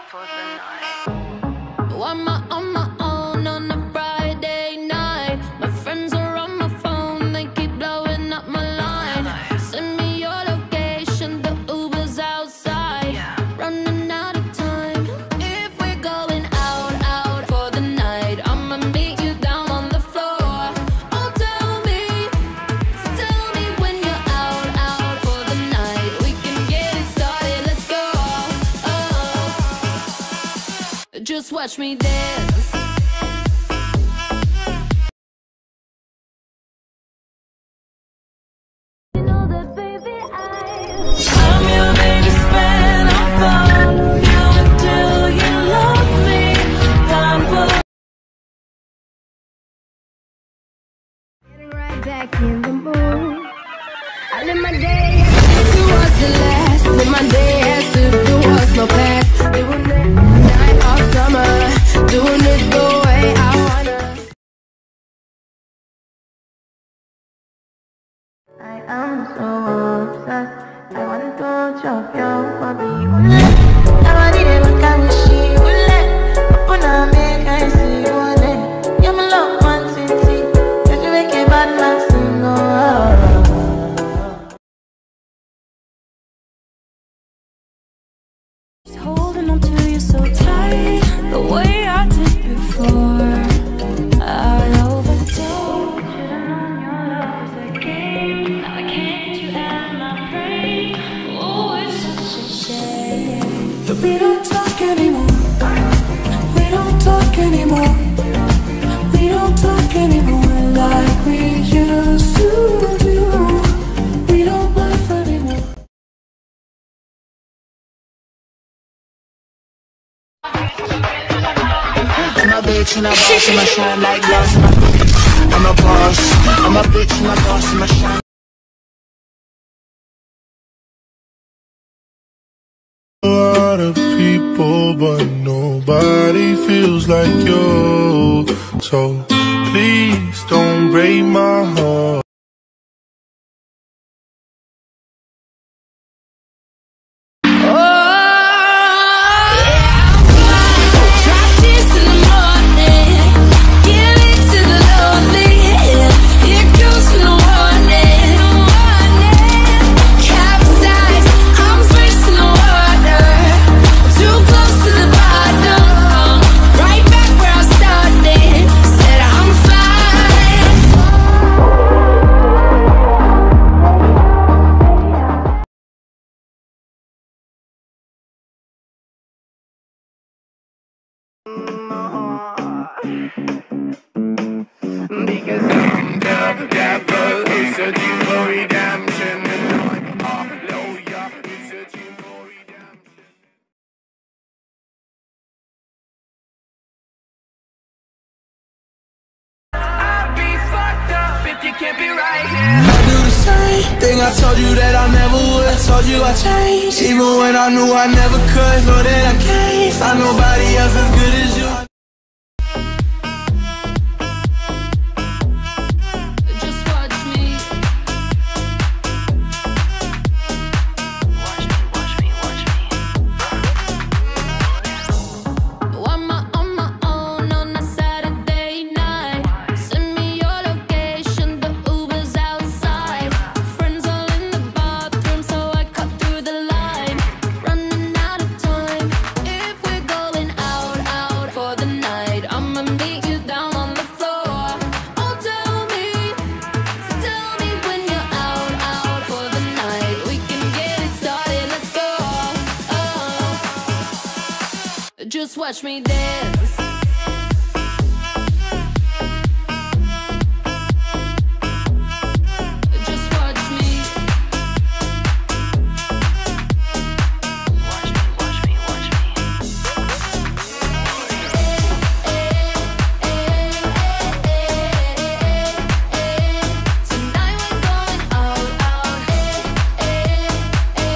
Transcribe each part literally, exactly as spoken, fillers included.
for the night. Oh, I'm a- on my own on a Friday night. My friends are on my phone, they keep blowing up my line. Send me your location, the Uber's outside. Running out of time. If we're going out, out for the night, I'ma meet you down on the floor. Oh, tell me, tell me when you're out, out for the night. We can get it started, let's go. Oh, just watch me dance. You know that, baby, I'm your biggest fan. I found you until you love me. Time for Getting right back in the mood. I live my day as if it was the last. Live my day as if there was no past. Doing it night all summer. Doing it the way I wanna. I am so obsessed. I want to chop your body. Now I need it, what can we see? Open up, make I see one day. You're my love, one city. Cause you make a bad man sing, oh. just holding on to you so tight, the way I did before. I overdosed. Should've known your love was a game. Now I can't get you out of my brain. Oh, it's such a shame that we don't talk anymore. We don't talk anymore. We don't talk anymore like we used to do. We don't laugh anymore. I'm a bitch and a boss and I shine like glass. I'm a boss, I'm a bitch and a boss and I shine. A lot of people, but nobody feels like you. So please don't break my heart. Because I'm the devil who's searching for redemption. Hallelujah, who's searching for redemption. I'll be fucked up if you can't be right here. I do the same thing I told you that I never would. I told you I changed, even when I knew I never could. Know that I can't find nobody else as good as you. Just watch me dance. Just watch me. Watch me, watch me, watch me. Tonight we're going out, out.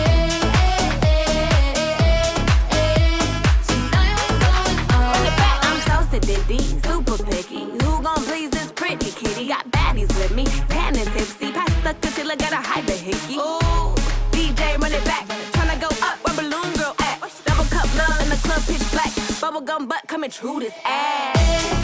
Tonight we're going out. bubblegum butt coming true this ass.